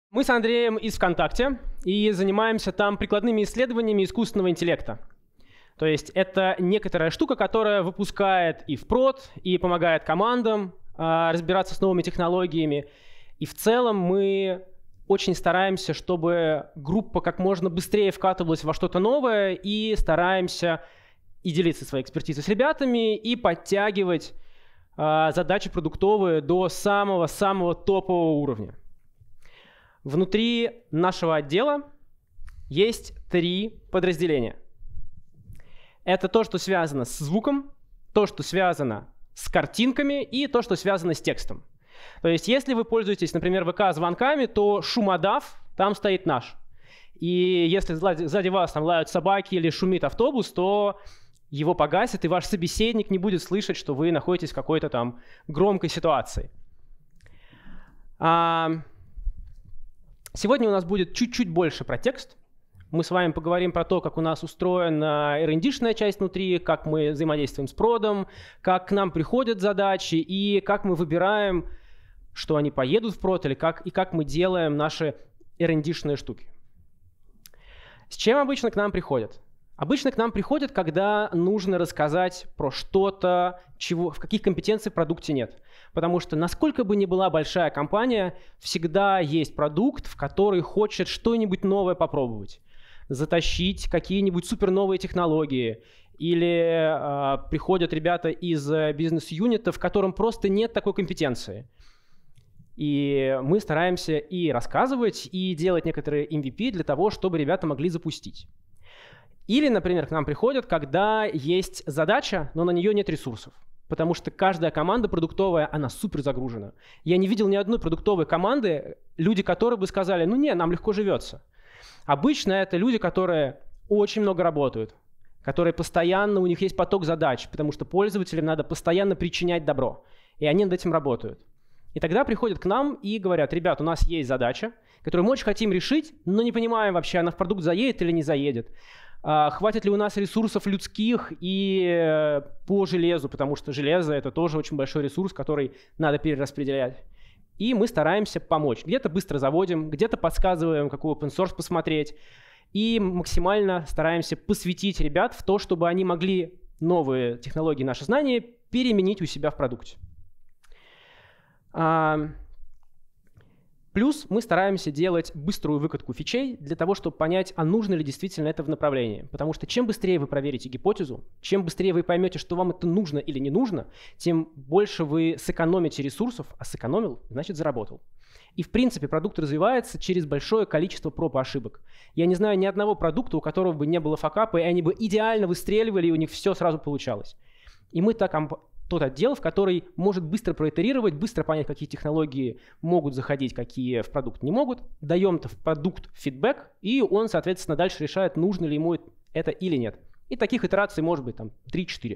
Мы с Андреем из ВКонтакте и занимаемся там прикладными исследованиями искусственного интеллекта. То есть это некоторая штука, которая выпускает и в прод, и помогает командам разбираться с новыми технологиями. И в целом мы очень стараемся, чтобы группа как можно быстрее вкатывалась во что-то новое, и стараемся и делиться своей экспертизой с ребятами, и подтягивать задачи продуктовые до самого-самого топового уровня. Внутри нашего отдела есть 3 подразделения. Это то, что связано с звуком, то, что связано с картинками, и то, что связано с текстом. То есть если вы пользуетесь, например, ВК-звонками, то шумодав там стоит наш. И если сзади вас там лают собаки или шумит автобус, то его погасит, и ваш собеседник не будет слышать, что вы находитесь в какой-то там громкой ситуации. Сегодня у нас будет чуть-чуть больше про текст. Мы с вами поговорим про то, как у нас устроена R&D-шная часть внутри, как мы взаимодействуем с продом, как к нам приходят задачи и как мы выбираем, что они поедут в прод, или как мы делаем наши R&D-шные штуки. С чем обычно к нам приходят? Обычно к нам приходят, когда нужно рассказать про что-то, в каких компетенций в продукте нет. Потому что насколько бы ни была большая компания, всегда есть продукт, в который хочет что-нибудь новое попробовать. Затащить какие-нибудь суперновые технологии. Или приходят ребята из бизнес-юнита, в котором просто нет такой компетенции. И мы стараемся и рассказывать, и делать некоторые MVP для того, чтобы ребята могли запустить. Или, например, к нам приходят, когда есть задача, но на нее нет ресурсов. Потому что каждая команда продуктовая, она супер загружена. Я не видел ни одной продуктовой команды, люди которые бы сказали, ну не, нам легко живется. Обычно это люди, которые очень много работают, которые постоянно, у них есть поток задач, потому что пользователям надо постоянно причинять добро. И они над этим работают. И тогда приходят к нам и говорят, ребят, у нас есть задача, которую мы очень хотим решить, но не понимаем вообще, она в продукт заедет или не заедет. Хватит ли у нас ресурсов людских и по железу, потому что железо — это тоже очень большой ресурс, который надо перераспределять. И мы стараемся помочь. Где-то быстро заводим, где-то подсказываем, какой open source посмотреть. И максимально стараемся посвятить ребят в то, чтобы они могли новые технологии, наши знания переменить у себя в продукте. Плюс мы стараемся делать быструю выкатку фичей для того, чтобы понять, а нужно ли действительно это в направлении. Потому что чем быстрее вы проверите гипотезу, чем быстрее вы поймете, что вам это нужно или не нужно, тем больше вы сэкономите ресурсов, а сэкономил, значит заработал. И в принципе продукт развивается через большое количество проб и ошибок. Я не знаю ни одного продукта, у которого бы не было факапа, и они бы идеально выстреливали, и у них все сразу получалось. И мы тот отдел, в который может быстро проитерировать, быстро понять, какие технологии могут заходить, какие в продукт не могут. Даем в продукт фидбэк, и он, соответственно, дальше решает, нужно ли ему это или нет. И таких итераций может быть там 3-4.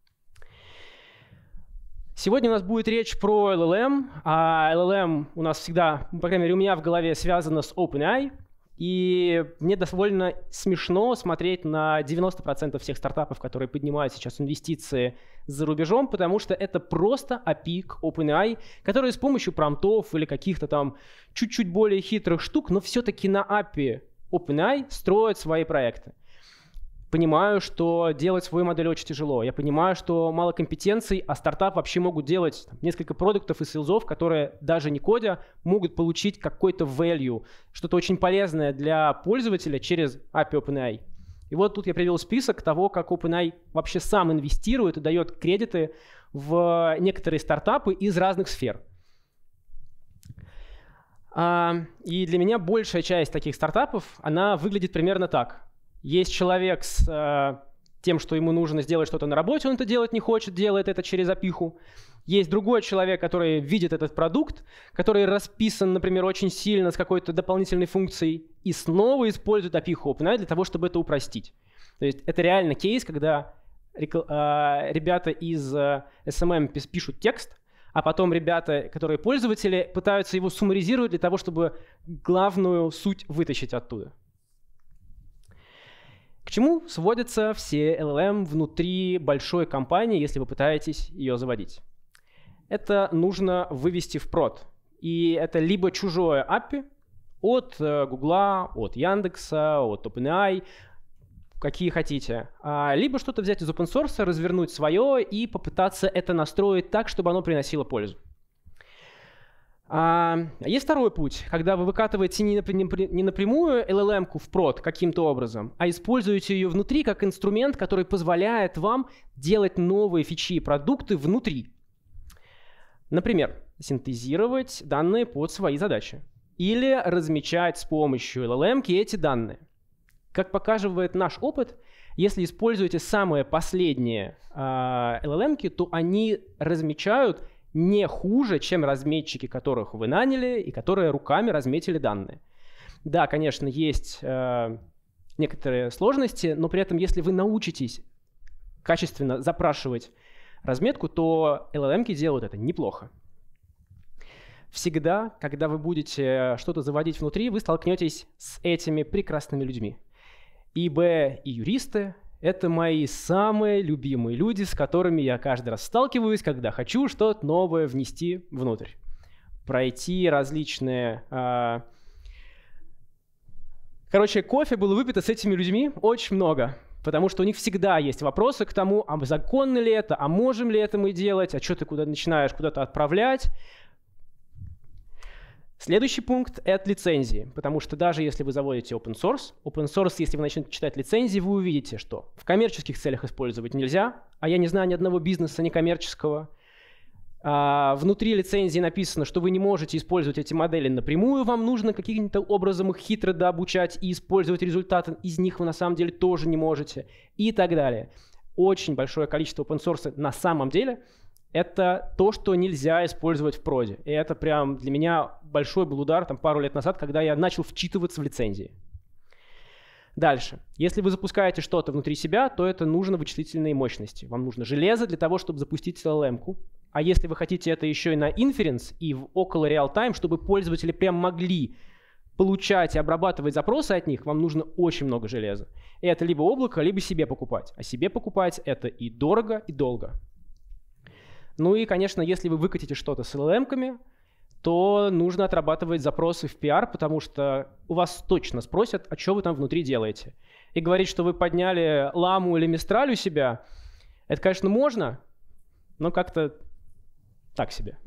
Сегодня у нас будет речь про LLM, а LLM у нас всегда, по крайней мере, у меня в голове связано с OpenAI. И мне довольно смешно смотреть на 90% всех стартапов, которые поднимают сейчас инвестиции за рубежом, потому что это просто API к OpenAI, которые с помощью промптов или каких-то там чуть-чуть более хитрых штук, но все-таки на API OpenAI строят свои проекты. Понимаю, что делать свою модель очень тяжело. Я понимаю, что мало компетенций, а стартап вообще могут делать несколько продуктов и сейлзов, которые даже не кодя могут получить какой-то value, что-то очень полезное для пользователя через API OpenAI. И вот тут я привел список того, как OpenAI вообще сам инвестирует и дает кредиты в некоторые стартапы из разных сфер. И для меня большая часть таких стартапов, она выглядит примерно так. Есть человек с тем, что ему нужно сделать что-то на работе, он это делать не хочет, делает это через API-ху. Есть другой человек, который видит этот продукт, который расписан, например, очень сильно с какой-то дополнительной функцией и снова использует API-ху OpenAI для того, чтобы это упростить. То есть это реально кейс, когда ребята из SMM пишут текст, а потом ребята, которые пользователи, пытаются его суммаризировать для того, чтобы главную суть вытащить оттуда. К чему сводятся все LLM внутри большой компании, если вы пытаетесь ее заводить? Это нужно вывести в прод. И это либо чужое API, От Гугла, от Яндекса, от OpenAI, какие хотите. Либо что-то взять из open source, развернуть свое и попытаться это настроить так, чтобы оно приносило пользу. Есть второй путь, когда вы выкатываете не напрямую LLM-ку в прод каким-то образом, а используете ее внутри как инструмент, который позволяет вам делать новые фичи и продукты внутри. Например, синтезировать данные под свои задачи или размечать с помощью LLM-ки эти данные. Как показывает наш опыт, если используете самые последние LLM-ки, то они размечают не хуже, чем разметчики, которых вы наняли и которые руками разметили данные. Да, конечно, есть некоторые сложности, но при этом, если вы научитесь качественно запрашивать разметку, то LLM-ки делают это неплохо. Всегда, когда вы будете что-то заводить внутри, вы столкнетесь с этими прекрасными людьми. ИБ и юристы — это мои самые любимые люди, с которыми я каждый раз сталкиваюсь, когда хочу что-то новое внести внутрь. Пройти различные... Короче, кофе было выпито с этими людьми очень много, потому что у них всегда есть вопросы к тому, а законно ли это, а можем ли это мы делать, а что ты начинаешь куда-то отправлять. Следующий пункт — это лицензии, потому что даже если вы заводите open source, если вы начнете читать лицензии, вы увидите, что в коммерческих целях использовать нельзя, а я не знаю ни одного бизнеса некоммерческого. Внутри лицензии написано, что вы не можете использовать эти модели напрямую, вам нужно каким-то образом их хитро дообучать и использовать результаты из них вы на самом деле тоже не можете и так далее. Очень большое количество open source на самом деле это то, что нельзя использовать в проде. И это прям для меня большой был удар пару лет назад, когда я начал вчитываться в лицензии. Дальше. Если вы запускаете что-то внутри себя, то это нужно вычислительные мощности. Вам нужно железо для того, чтобы запустить LLM-ку. А если вы хотите это еще и на inference и в около real-time, чтобы пользователи прям могли получать и обрабатывать запросы от них, вам нужно очень много железа. И это либо облако, либо себе покупать. А себе покупать это и дорого, и долго. Ну и, конечно, если вы выкатите что-то с LLM-ками, то нужно отрабатывать запросы в PR, потому что у вас точно спросят, а что вы там внутри делаете. И говорить, что вы подняли ламу или мистраль у себя, это, конечно, можно, но как-то так себе.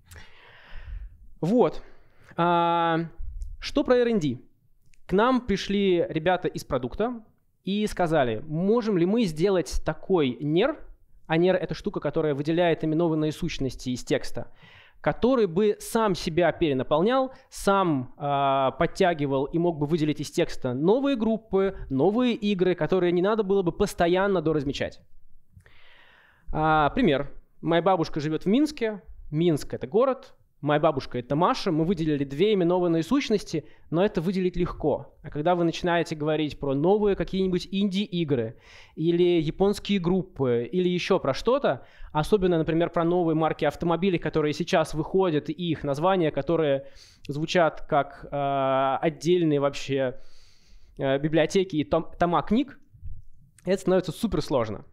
Вот. Что про R&D? К нам пришли ребята из продукта и сказали, можем ли мы сделать такой NER, а NER — это штука, которая выделяет именованные сущности из текста, который бы сам себя перенаполнял, сам подтягивал и мог бы выделить из текста новые группы, новые игры, которые не надо было бы постоянно доразмечать. Пример. Моя бабушка живет в Минске. Минск — это город. Моя бабушка — это Маша. Мы выделили две именованные сущности, но это выделить легко. А когда вы начинаете говорить про новые какие-нибудь инди-игры или японские группы или еще про что-то, особенно, например, про новые марки автомобилей, которые сейчас выходят, и их названия, которые звучат как отдельные вообще библиотеки и тома книг, это становится суперсложно.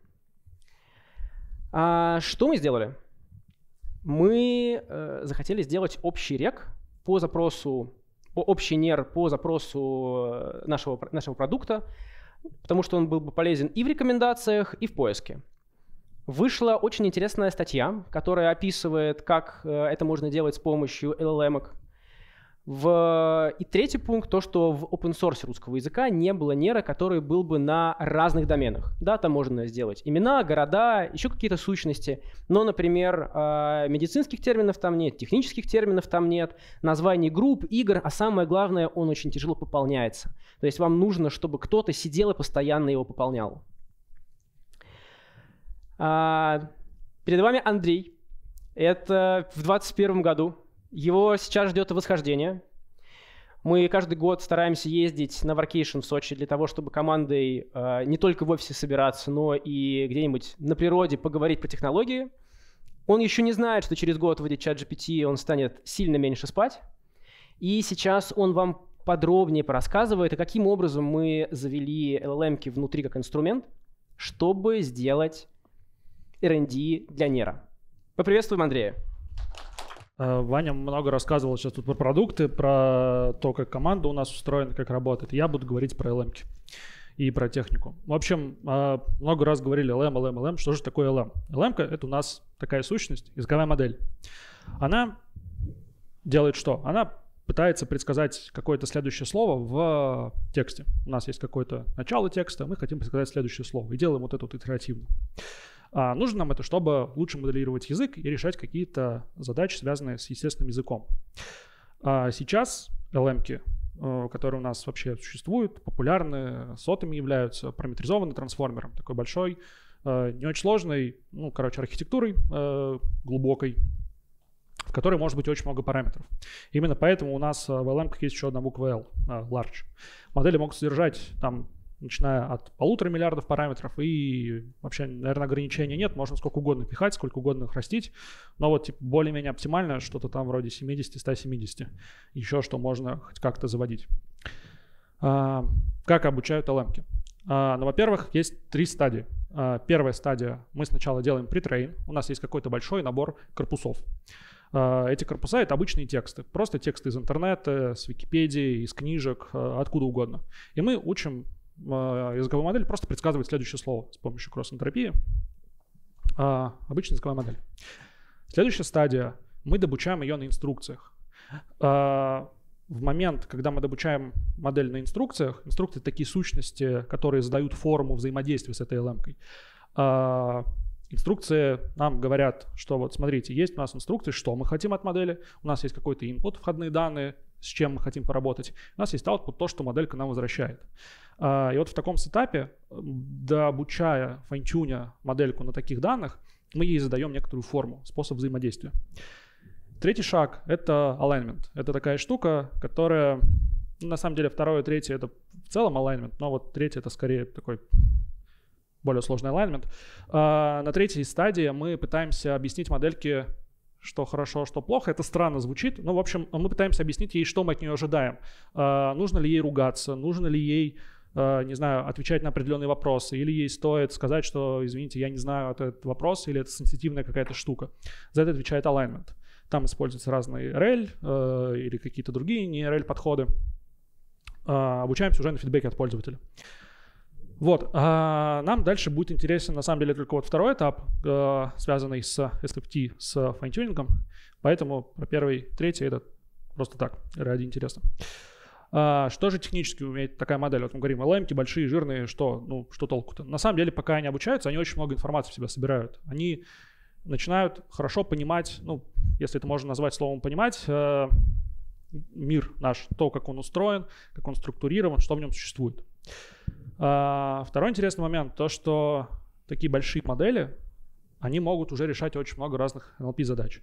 Что мы сделали? Мы захотели сделать общий рек по запросу, общий NER по запросу нашего продукта, потому что он был бы полезен и в рекомендациях, и в поиске. Вышла очень интересная статья, которая описывает, как это можно делать с помощью LLM-ок. И третий пункт, то, что в open source русского языка не было NER, который был бы на разных доменах. Да, там можно сделать имена, города, еще какие-то сущности, но, например, медицинских терминов там нет, технических терминов там нет, названий групп, игр, а самое главное, он очень тяжело пополняется. То есть вам нужно, чтобы кто-то сидел и постоянно его пополнял. Перед вами Андрей. Это в 2021 году. Его сейчас ждет восхождение. Мы каждый год стараемся ездить на Workation в Сочи для того, чтобы командой не только в офисе собираться, но и где-нибудь на природе поговорить про технологии. Он еще не знает, что через год выйдет ChatGPT, и он станет сильно меньше спать. И сейчас он вам подробнее порассказывает, каким образом мы завели LLM-ки внутри как инструмент, чтобы сделать R&D для NER. Поприветствуем Андрея. Ваня много рассказывал сейчас тут про продукты, про то, как команда у нас устроена, как работает. Я буду говорить про LM-ки и про технику. В общем, много раз говорили LM. Что же такое LM? LM-ка — это у нас такая сущность, языковая модель. Она делает что? Она пытается предсказать какое-то следующее слово в тексте. У нас есть какое-то начало текста, мы хотим предсказать следующее слово и делаем вот это вот итеративно. Нужно нам это, чтобы лучше моделировать язык и решать какие-то задачи, связанные с естественным языком. Сейчас LM-ки, которые у нас вообще существуют, популярны, сотами являются, параметризованы трансформером, такой большой, не очень сложной, архитектурой глубокой, в которой может быть очень много параметров. Именно поэтому у нас в LM есть еще одна буква L, large. Модели могут содержать там, начиная от 1,5 миллиарда параметров, и вообще, наверное, ограничений нет, можно сколько угодно пихать, сколько угодно их растить, но вот более-менее оптимально что-то там вроде 70-170, еще что можно хоть как-то заводить. Как обучают LM-ки? Во-первых, есть 3 стадии. Первая стадия, мы сначала делаем претрейн, у нас есть какой-то большой набор корпусов. Эти корпуса — это обычные тексты, просто тексты из интернета, с Википедии, из книжек, откуда угодно. И мы учим языковую модель просто предсказывать следующее слово с помощью кросс-энтропии. Обычная языковая модель. Следующая стадия — мы добучаем ее на инструкциях. В момент, когда мы добучаем модель на инструкциях, инструкции — такие сущности, которые задают форму взаимодействия с этой LM-кой. Инструкции нам говорят, что вот смотрите, есть у нас инструкции, что мы хотим от модели, у нас есть какой-то input, входные данные, с чем мы хотим поработать, у нас есть output, то, что моделька нам возвращает. И вот в таком сетапе, дообучая, файн-тюня модельку на таких данных, мы ей задаем некоторую форму, способ взаимодействия. Третий шаг — это alignment. Это такая штука, которая, на самом деле, второе и третье — это в целом alignment, но вот третье — это скорее такой более сложный alignment. На третьей стадии мы пытаемся объяснить модельке, что хорошо, что плохо. Это странно звучит, но, в общем, мы пытаемся объяснить ей, что мы от нее ожидаем. Нужно ли ей ругаться, нужно ли ей, не знаю, отвечать на определенные вопросы, или ей стоит сказать, что, извините, я не знаю этот вопрос, или это сенситивная какая-то штука. За это отвечает alignment. Там используются разные RL или какие-то другие не RL подходы. Обучаемся уже на фидбэке от пользователя. Вот, нам дальше будет интересен, на самом деле, только вот второй этап, связанный с SFT, с файн-тюнингом, поэтому про первый, третий это просто так, ради интереса. Что же технически умеет такая модель? Вот мы говорим, LM-ки большие, жирные, что толку-то? На самом деле, пока они обучаются, они очень много информации в себя собирают. Они начинают хорошо понимать, если это можно назвать словом понимать, мир наш, то, как он устроен, как он структурирован, что в нем существует. Второй интересный момент, то, что такие большие модели, они могут уже решать очень много разных NLP-задач.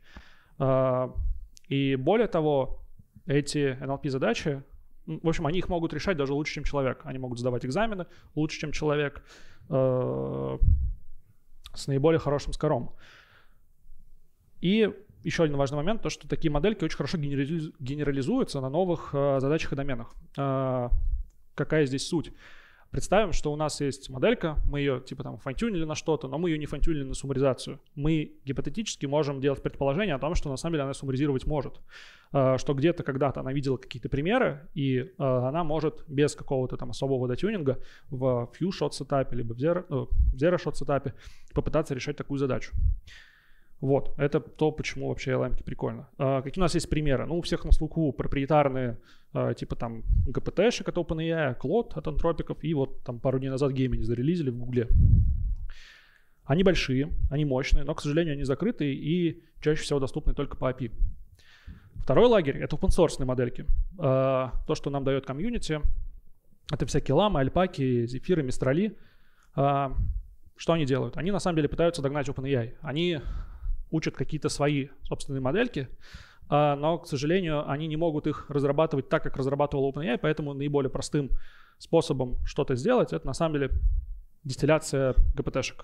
И более того, эти NLP-задачи, в общем, они их могут решать даже лучше, чем человек. Они могут сдавать экзамены лучше, чем человек, с наиболее хорошим скором. И еще один важный момент, то, что такие модельки очень хорошо генерализуются на новых задачах и доменах. Какая здесь суть? Представим, что у нас есть моделька, мы ее типа там файн-тюнили на что-то, но мы ее не файн-тюнили на суммаризацию. Мы гипотетически можем делать предположение о том, что на самом деле она суммаризировать может. Что где-то когда-то она видела какие-то примеры, и она может без какого-то там особого дотюнинга в few-shot сетапе, либо в zero-shot сетапе попытаться решать такую задачу. Вот, это то, почему вообще LM-ки прикольно. Какие у нас есть примеры? У всех на слуху проприетарные, типа там GPT-шек от OpenAI, Claude от антропиков, и вот там пару дней назад Gemini зарелизили в Гугле. Они большие, они мощные, но, к сожалению, они закрытые и чаще всего доступны только по API. Второй лагерь — это open-source модельки. То, что нам дает комьюнити, это всякие ламы, альпаки, зефиры, мистрали. Что они делают? Они на самом деле пытаются догнать OpenAI. Они учат какие-то свои собственные модельки, но, к сожалению, они не могут их разрабатывать так, как разрабатывал OpenAI, поэтому наиболее простым способом что-то сделать — это на самом деле дистилляция GPT-шек.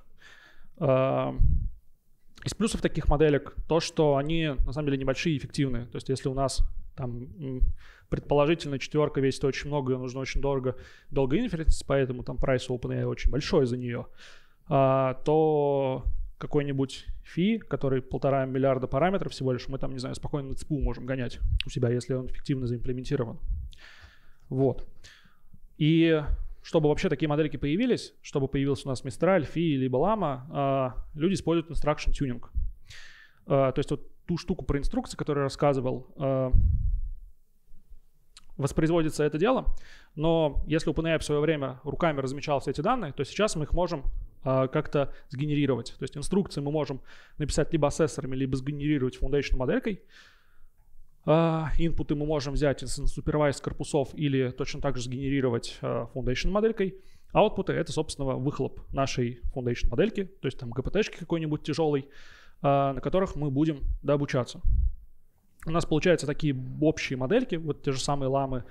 Из плюсов таких моделек то, что они на самом деле небольшие и эффективные. То есть если у нас там предположительно 4 весит очень много, ее нужно очень долго инференсить, поэтому там прайс у OpenAI очень большой за нее, то какой-нибудь фи, который 1,5 миллиарда параметров всего лишь, мы там, не знаю, спокойно на ЦПУ можем гонять у себя, если он эффективно заимплементирован. Вот. И чтобы вообще такие модельки появились, чтобы появился у нас Mistral, фи, либо Llama, люди используют instruction tuning. То есть вот ту штуку про инструкции, которую я рассказывал, воспроизводится это дело, но если OpenAI в свое время руками размечал все эти данные, то сейчас мы их можем как-то сгенерировать. То есть инструкции мы можем написать либо ассессорами, либо сгенерировать foundation моделькой. Инпуты мы можем взять из supervised корпусов или точно так же сгенерировать foundation моделькой. Аутпуты — это, собственно, выхлоп нашей foundation модельки, то есть там GPT-шки какой-нибудь тяжелый, на которых мы будем дообучаться. У нас получаются такие общие модельки, вот те же самые ламы,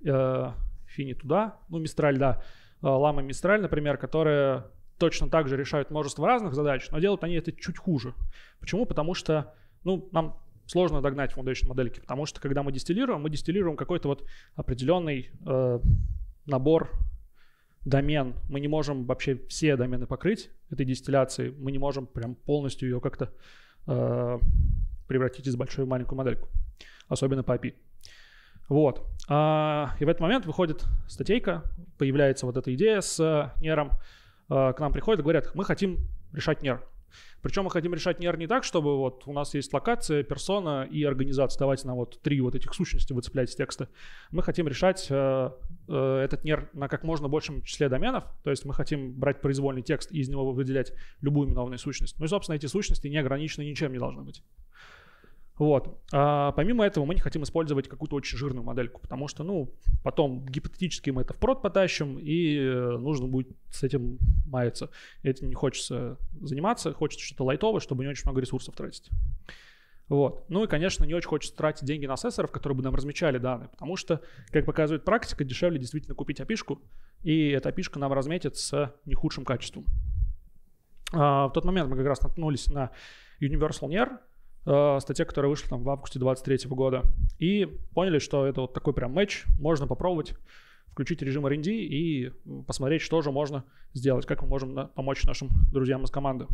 фи не туда, ну Mistral, да, ламы Mistral, например, которые точно так же решают множество разных задач, но делают они это чуть хуже. Почему? Потому что, нам сложно догнать foundation модельки, потому что когда мы дистиллируем какой-то вот определенный набор домен. Мы не можем вообще все домены покрыть этой дистилляцией, мы не можем прям полностью ее как-то превратить из большой в маленькую модельку, особенно по API. Вот. И в этот момент выходит статейка, появляется вот эта идея с нером, к нам приходят и говорят, мы хотим решать нер. Причем мы хотим решать нер не так, чтобы вот у нас есть локация, персона и организация. Давайте нам вот 3 вот этих сущности выцеплять из текста. Мы хотим решать этот нер на как можно большем числе доменов. То есть мы хотим брать произвольный текст и из него выделять любую именованную сущность. Ну и, собственно, эти сущности не ограничены ничем не должны быть. Вот. Помимо этого мы не хотим использовать какую-то очень жирную модельку, потому что, потом гипотетически мы это в прод потащим, и нужно будет с этим маяться. Этим не хочется заниматься, хочется что-то лайтовое, чтобы не очень много ресурсов тратить. Вот. Ну и, конечно, не очень хочется тратить деньги на ассессоров, которые бы нам размечали данные, потому что, как показывает практика, дешевле действительно купить API-шку, и эта API-шка нам разметит с не худшим качеством. В тот момент мы как раз наткнулись на Universal NER, статья, которая вышла там в августе 2023 года, и поняли, что это вот такой прям матч, можно попробовать включить режим R&D и посмотреть, что же можно сделать, как мы можем помочь нашим друзьям из команды.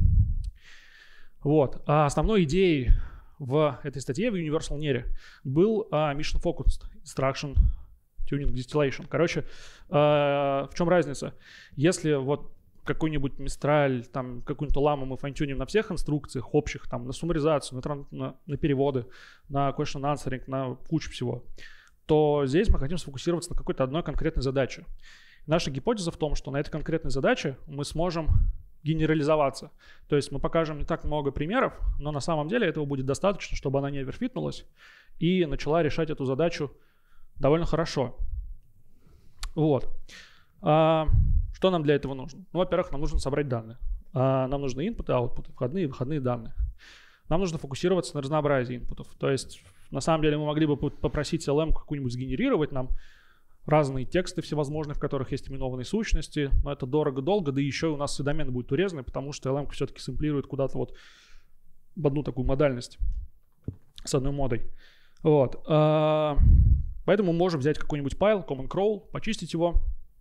Вот. Основной идеей в этой статье в Universal NER был Mission Focused Instruction Tuning Distillation. Короче, в чем разница? Если вот какой-нибудь Mistral, там какую-нибудь ламу мы файнтюним на всех инструкциях общих, там на суммаризацию, на переводы, на question answering, на кучу всего, то здесь мы хотим сфокусироваться на какой-то одной конкретной задаче. Наша гипотеза в том, что на этой конкретной задаче мы сможем генерализоваться. То есть мы покажем не так много примеров, но на самом деле этого будет достаточно, чтобы она не оверфитнулась и начала решать эту задачу довольно хорошо. Вот. Что нам для этого нужно? Во-первых, нам нужно собрать данные. Нам нужны инпуты, аутпуты, входные и выходные данные. Нам нужно фокусироваться на разнообразии инпутов. То есть, на самом деле, мы могли бы попросить LM какую-нибудь сгенерировать нам разные тексты всевозможные, в которых есть именованные сущности, но это дорого-долго, да и еще у нас и домен будет урезанный, потому что LM все-таки сэмплирует куда-то вот в одну такую модальность с одной модой. Вот. Поэтому мы можем взять какой-нибудь файл, common crawl, почистить его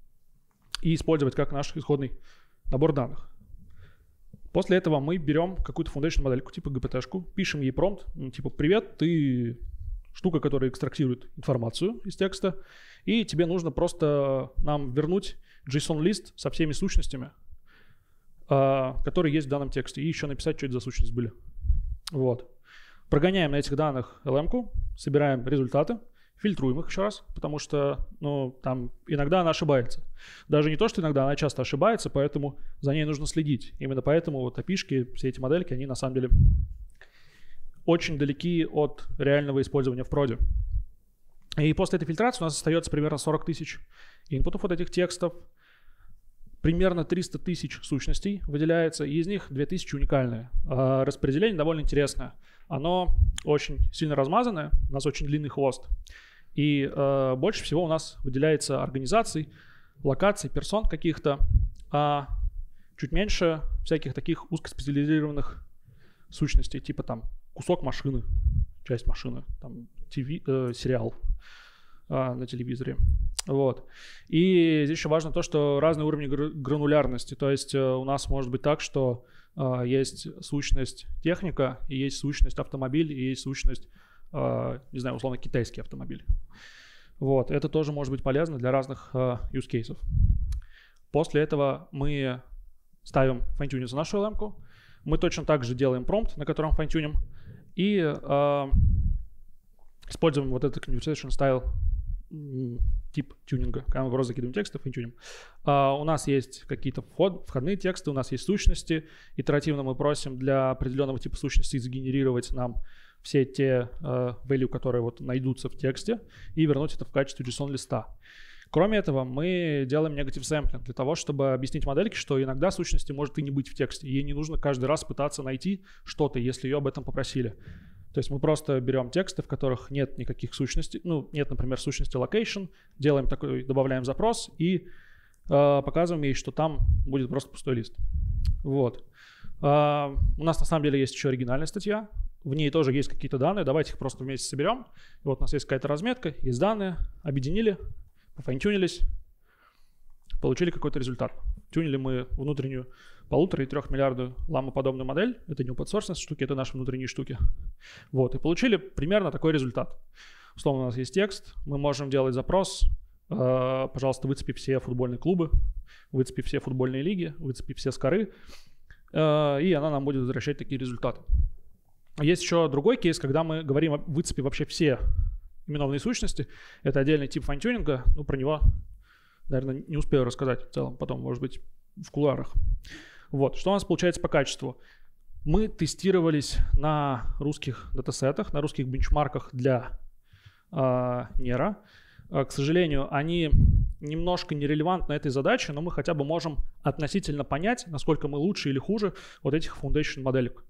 и использовать как наш исходный набор данных. После этого мы берем какую-то foundation модельку, типа GPT-шку, пишем ей промпт, типа «Привет, ты штука, которая экстрактирует информацию из текста, и тебе нужно просто нам вернуть JSON-лист со всеми сущностями, которые есть в данном тексте, и еще написать, что это за сущности были». Вот. Прогоняем на этих данных LM-ку, собираем результаты, фильтруем их еще раз, потому что там иногда она ошибается. Даже не то, что иногда, она часто ошибается, поэтому за ней нужно следить. Именно поэтому вот API-шки, все эти модельки, они на самом деле очень далеки от реального использования в проде. И после этой фильтрации у нас остается примерно 40 тысяч инпутов вот этих текстов. Примерно 300 тысяч сущностей выделяется, и из них 2000 уникальные. Распределение довольно интересное. Оно очень сильно размазанное, у нас очень длинный хвост. И больше всего у нас выделяется организаций, локаций, персон каких-то, а чуть меньше всяких таких узкоспециализированных сущностей, типа там кусок машины, часть машины, там сериал на телевизоре. Вот. И здесь еще важно то, что разные уровни гранулярности. То есть у нас может быть так, что есть сущность техника, и есть сущность автомобиль, и есть сущность, не знаю, условно, китайский автомобиль. Вот, это тоже может быть полезно для разных use cases. После этого мы ставим файнтюнить за нашу LM-ку. Мы точно так же делаем промпт, на котором файнтюним, и используем вот этот conversation style тип тюнинга. Когда мы просто закидываем тексты, файнтюним. У нас есть какие-то входные тексты, у нас есть сущности. Итеративно мы просим для определенного типа сущностей сгенерировать нам все те value, которые вот найдутся в тексте, и вернуть это в качестве JSON-листа. Кроме этого, мы делаем negative sampling для того, чтобы объяснить модельке, что иногда сущности может и не быть в тексте. Ей не нужно каждый раз пытаться найти что-то, если ее об этом попросили. То есть мы просто берем тексты, в которых нет никаких сущностей, ну, нет, например, сущности location, делаем такой, добавляем запрос и показываем ей, что там будет просто пустой лист. Вот. У нас на самом деле есть еще оригинальная статья, в ней тоже есть какие-то данные, давайте их просто вместе соберем. И вот у нас есть какая-то разметка, есть данные, объединили, пофайнтюнились, получили какой-то результат. Тюнили мы внутреннюю 1,5 и 3 миллиарда ламоподобную модель. Это не open-source штуки, это наши внутренние штуки. Вот, и получили примерно такой результат. Условно, у нас есть текст, мы можем делать запрос. Пожалуйста, выцепи все футбольные клубы, выцепи все футбольные лиги, выцепи все скоры. И она нам будет возвращать такие результаты. Есть еще другой кейс, когда мы говорим выцепи вообще все именованные сущности. Это отдельный тип файнтюнинга. Ну, про него, наверное, не успею рассказать в целом, потом, может быть, в кулуарах. Вот, что у нас получается по качеству? Мы тестировались на русских датасетах, на русских бенчмарках для NERA. К сожалению, они немножко нерелевантны этой задаче, но мы хотя бы можем относительно понять, насколько мы лучше или хуже вот этих foundation моделек.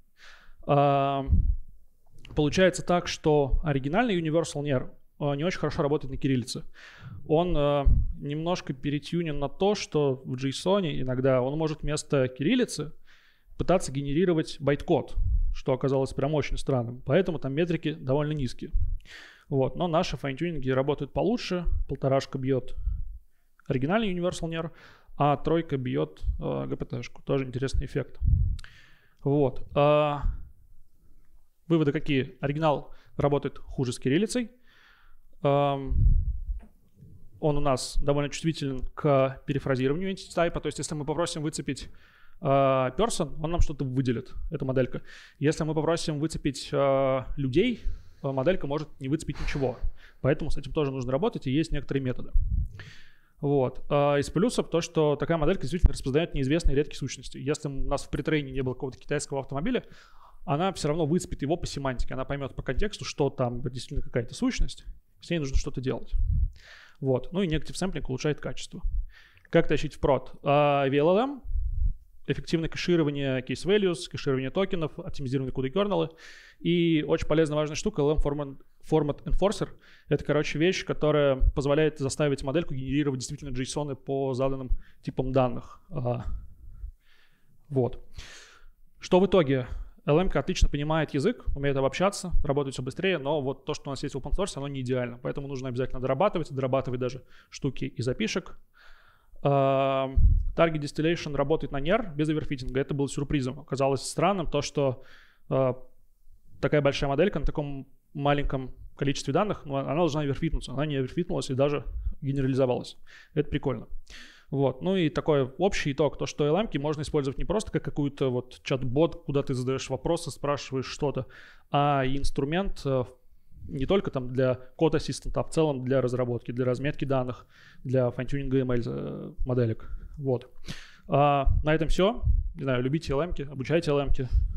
Получается так, что оригинальный Universal NER не очень хорошо работает на кириллице. Он немножко перетюнен на то, что в JSON иногда он может вместо кириллицы пытаться генерировать байткод, что оказалось прям очень странным. Поэтому там метрики довольно низкие. Вот. Но наши файнтюнинги работают получше. 1,5 бьет оригинальный Universal NER, а 3 бьет GPT-шку. Тоже интересный эффект. Вот. Выводы какие? Оригинал работает хуже с кириллицей. Он у нас довольно чувствителен к перефразированию entity type. То есть, если мы попросим выцепить person, он нам что-то выделит, эта моделька. Если мы попросим выцепить людей, моделька может не выцепить ничего. Поэтому с этим тоже нужно работать, и есть некоторые методы. Вот. Из плюсов то, что такая моделька действительно распознает неизвестные редкие сущности. Если у нас в претрейне не было какого-то китайского автомобиля, она все равно выцепит его по семантике. Она поймет по контексту, что там действительно какая-то сущность, с ней нужно что-то делать. Вот. Ну и negative sampling улучшает качество. Как тащить в прод? VLLM, эффективное кэширование case values, кэширование токенов, оптимизированные CUDA-кернелы. И очень полезная важная штука LM Format Enforcer. Это, короче, вещь, которая позволяет заставить модельку генерировать действительно JSON по заданным типам данных. Вот. Что в итоге? LM-ка отлично понимает язык, умеет обобщаться, работает все быстрее, но вот то, что у нас есть в open source, оно не идеально. Поэтому нужно обязательно дорабатывать даже штуки из API-шек. Target Distillation работает на NER без оверфитинга. Это было сюрпризом. Оказалось странным то, что такая большая моделька на таком маленьком количестве данных, она должна оверфитнуться. Она не оверфитнулась и даже генерализовалась. Это прикольно. Вот. Ну и такой общий итог, то, что LM-ки можно использовать не просто как какую-то вот чат-бот, куда ты задаешь вопросы, спрашиваешь что-то, а инструмент не только там для код-ассистента, а в целом для разработки, для разметки данных, для файнтюнинга ML моделек. Вот. На этом все. Не знаю, любите LM-ки, обучайте LM-ки.